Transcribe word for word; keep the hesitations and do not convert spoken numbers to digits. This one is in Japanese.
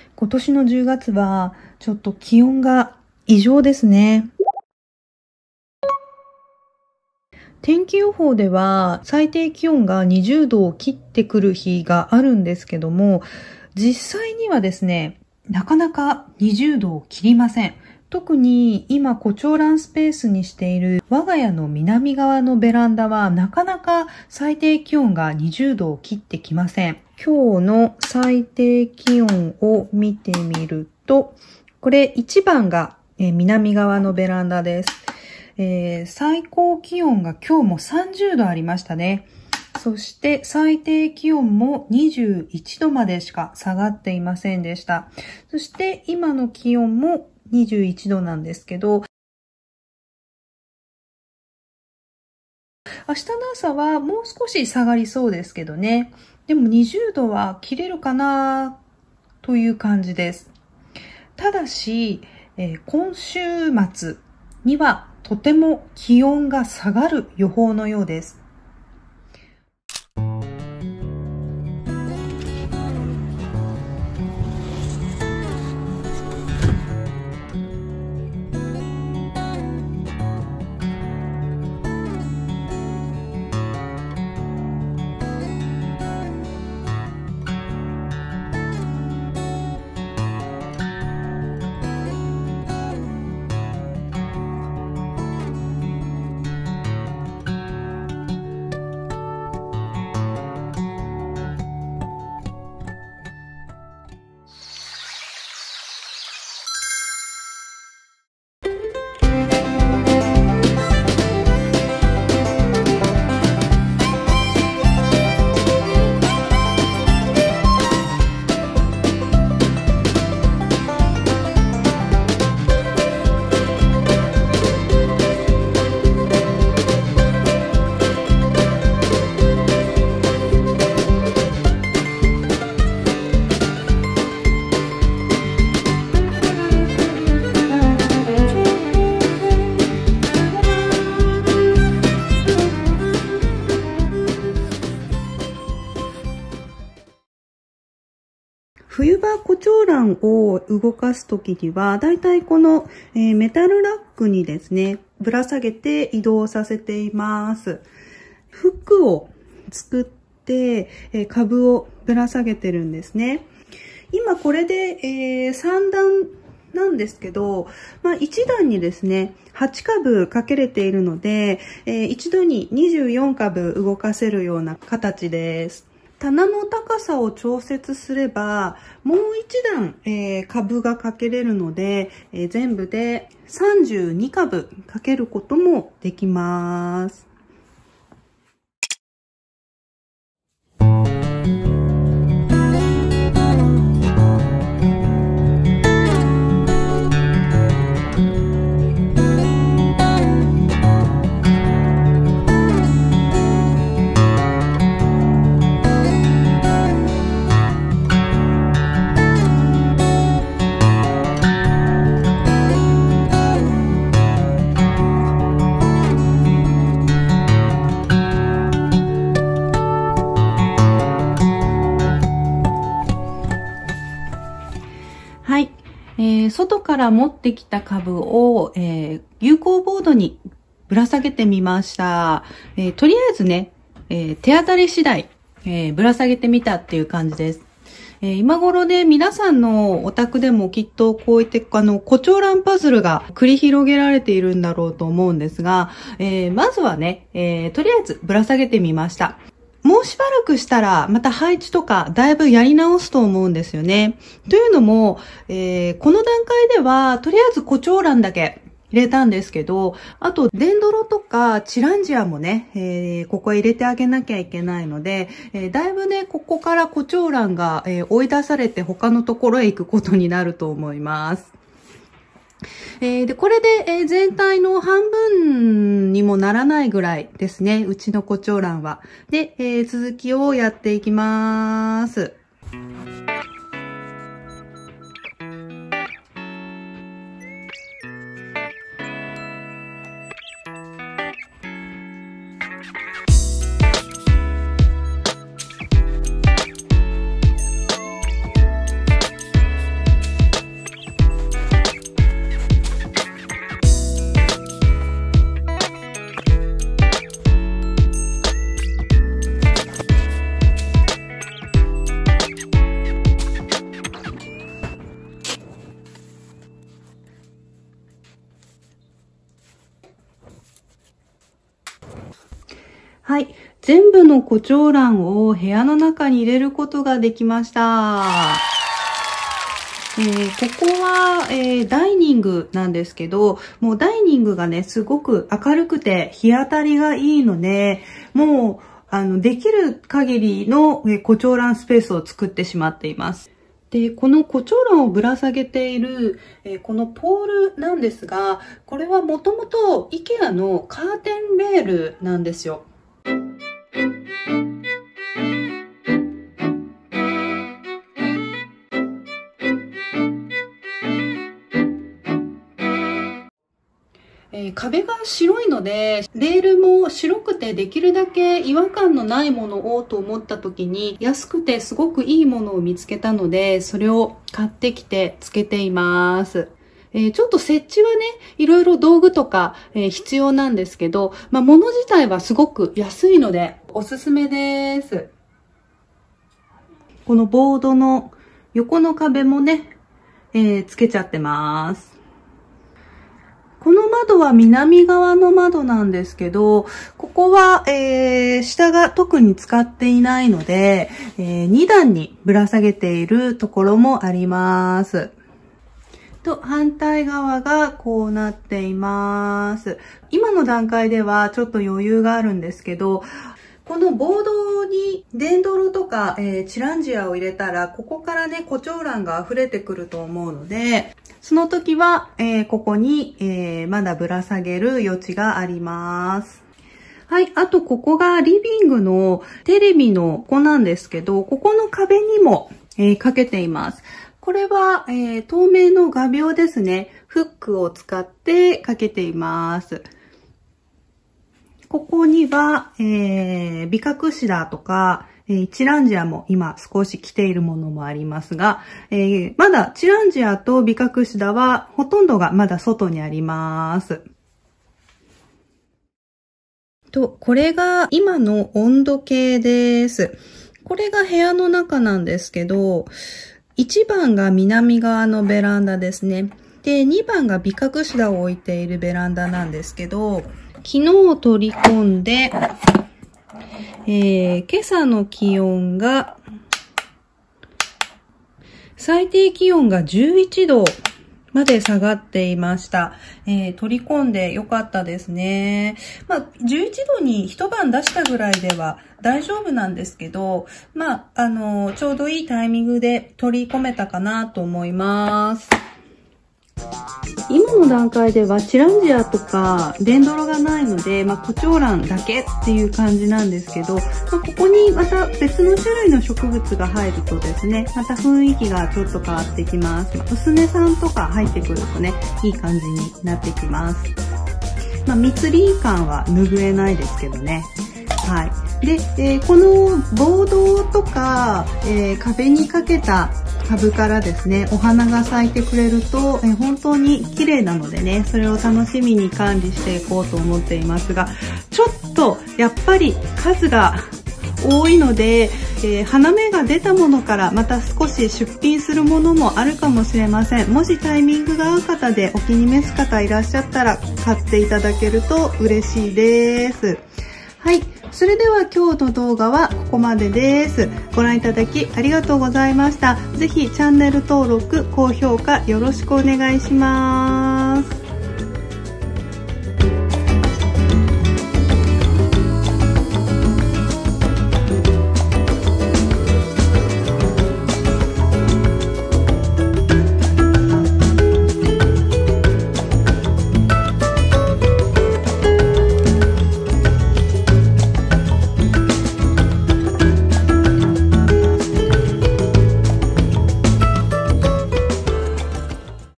今年のじゅうがつはちょっと気温が異常ですね。天気予報では最低気温がにじゅうどを切ってくる日があるんですけども、実際にはですね、なかなかにじゅうどを切りません。特に今コチョウランスペースにしている我が家の南側のベランダはなかなか最低気温がにじゅうどを切ってきません。今日の最低気温を見てみると、これいちばんが南側のベランダです。えー、最高気温が今日もさんじゅうどありましたね。そして最低気温もにじゅういちどまでしか下がっていませんでした。そして今の気温もにじゅういちどなんですけど、明日の朝はもう少し下がりそうですけどね。でもにじゅうどは切れるかなという感じです。ただし、えー、今週末にはとても気温が下がる予報のようです。冬場コチョウランを動かすときには、だいたいこの、えー、メタルラックにですね、ぶら下げて移動させています。フックを作って、えー、株をぶら下げてるんですね。今これで、えー、さんだんなんですけど、まあ、いちだんにですね、はちかぶかけれているので、えー、一度ににじゅうよんかぶ動かせるような形です。棚の高さを調節すれば、もう一段、えー、株がかけれるので、えー、全部でさんじゅうにかぶかけることもできます。えー、外から持ってきた株を、えー、有効ボードにぶら下げてみました。えー、とりあえずね、えー、手当たり次第、えー、ぶら下げてみたっていう感じです。えー、今頃ね、皆さんのお宅でもきっとこういってあのコチョウランパズルが繰り広げられているんだろうと思うんですが、えー、まずはね、えー、とりあえずぶら下げてみました。もうしばらくしたらまた配置とかだいぶやり直すと思うんですよね。というのも、えー、この段階ではとりあえずコチョウランだけ入れたんですけど、あとデンドロとかチランジアもね、えー、ここへ入れてあげなきゃいけないので、えー、だいぶねここからコチョウランが、えー、追い出されて他のところへ行くことになると思います。えー、でこれで、えー、全体の半分にもならないぐらいですね、うちのコチョウランは。で、えー、続きをやっていきます。 はい。全部の胡蝶蘭を部屋の中に入れることができました。えー、ここは、えー、ダイニングなんですけど、もうダイニングがね、すごく明るくて日当たりがいいので、もう、あの、できる限りの、えー、胡蝶蘭スペースを作ってしまっています。で、この胡蝶蘭をぶら下げている、えー、このポールなんですが、これはもともと イケア のカーテンレールなんですよ。えー、壁が白いので、レールも白くてできるだけ違和感のないものをと思った時に、安くてすごくいいものを見つけたので、それを買ってきてつけています。えー、ちょっと設置はね、いろいろ道具とか、えー、必要なんですけど、まあ、物自体はすごく安いので、おすすめです。このボードの横の壁もね、えー、つけちゃってます。この窓は南側の窓なんですけど、ここは、えー、下が特に使っていないので、えー、に段にぶら下げているところもあります。と、反対側がこうなっています。今の段階ではちょっと余裕があるんですけど、このボードにデンドロとか、えー、チランジアを入れたら、ここからね、胡蝶蘭が溢れてくると思うので、その時は、えー、ここに、えー、まだぶら下げる余地があります。はい。あと、ここがリビングのテレビのここなんですけど、ここの壁にも、えー、かけています。これは、えー、透明の画鋲ですね。フックを使ってかけています。ここには、えー、ビカクシダとか、えー、チランジアも今少し来ているものもありますが、えー、まだチランジアとビカクシダはほとんどがまだ外にあります。と、これが今の温度計です。これが部屋の中なんですけど、いちばんが南側のベランダですね。で、にばんがビカクシダを置いているベランダなんですけど、昨日取り込んで、えー、今朝の気温が、最低気温がじゅういちどまで下がっていました。えー、取り込んでよかったですね。まあ、じゅういちどに一晩出したぐらいでは大丈夫なんですけど、まあ、あのー、ちょうどいいタイミングで取り込めたかなと思います。今の段階ではチランジアとかデンドロがないので、まあ、胡蝶蘭だけっていう感じなんですけど、まあ、ここにまた別の種類の植物が入るとですね、また雰囲気がちょっと変わってきます。まあ、薄根さんとか入ってくるとね、いい感じになってきます。まあ、密林感は拭えないですけどね。はい。で、えー、このボードとか、えー、壁にかけた株からですね、お花が咲いてくれると、えー、本当に綺麗なのでね、それを楽しみに管理していこうと思っていますが、ちょっとやっぱり数が多いので、えー、花芽が出たものからまた少し出品するものもあるかもしれません。もしタイミングが合う方でお気に召す方いらっしゃったら買っていただけると嬉しいです。はい。それでは今日の動画はここまでです。ご覧いただきありがとうございました。ぜひチャンネル登録、高評価よろしくお願いします。